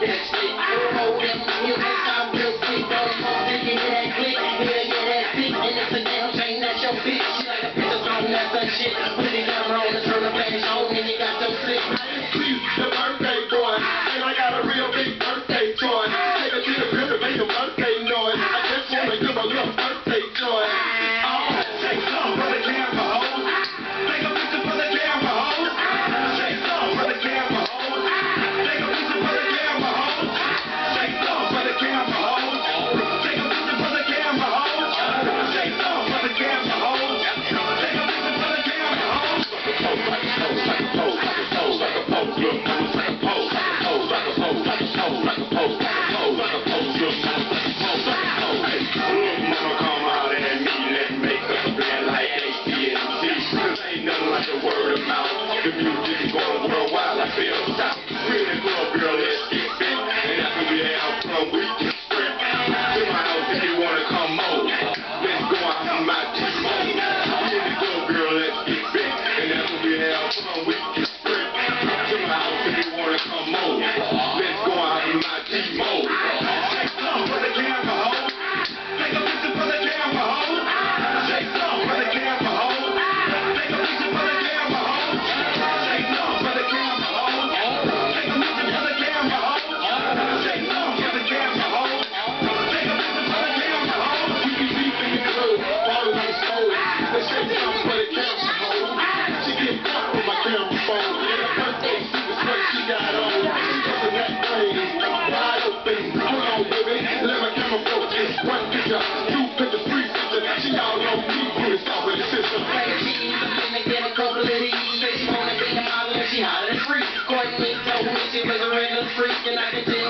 that shit. Hold them music, I'm real sick. Don't fall, did you hear that click? Yeah, that sick. And it's a damn shame that's your bitch. She like a picture song, that's that shit. Put the camera on and turn the flash on, and you got your flick. Please, the birthday boy, and I got a real big birthday toy. Take it to the crib and make a birthday noise. I just wanna give a little birthday joy. Take some for the camera, ho. Take a picture for the camera, ho. Take some for the camera, ho. Take a picture for the camera, ho. Take some for the camera, ho. Take a picture for the camera, ho. Take some for the camera, ho. Take a picture for the camera, ho. Like a pose, like a pose, like a pose, like a pose, look, like a pose, like a pose, like a pose, like a pose, like a pose, like a pose, like a pose, look, like a pose, like a pose. Look, mama, come out and me, let's make us blend like AT&T. Ain't nothing like the word of mouth. The music is going worldwide, I feel stop. Really good girl, let's get fit, and that's what we have from week to sprint. To my house if you wanna come over. Let's go out to my T-Mobile. Really good girl, let's get fit, and that's what we have from week to sprint. To my house if you wanna come over. Let's go out to my T-Mobile. Take some for the camera, ho. Take a picture for the camera, ho. Take some for the camera, ho. Take a picture for the camera, ho. Take some for the camera, ho. Take a picture for the camera, ho. Take some for the camera, ho. Take a picture for the camera, ho. We be deep in the club, ballin' on the stove. Let's take some for the camera, ho. She get caught with my camera phone. And her birthday suit is what she got on. Bustin' that thing, wide open. Hold on, baby, let my camera focus. One picture, two pictures, three pictures. She all on me, put it off with the system. Get a couple of these. Say she wanna be a model and she hotter than free. Courtney told me she was a regular freak, and I can tell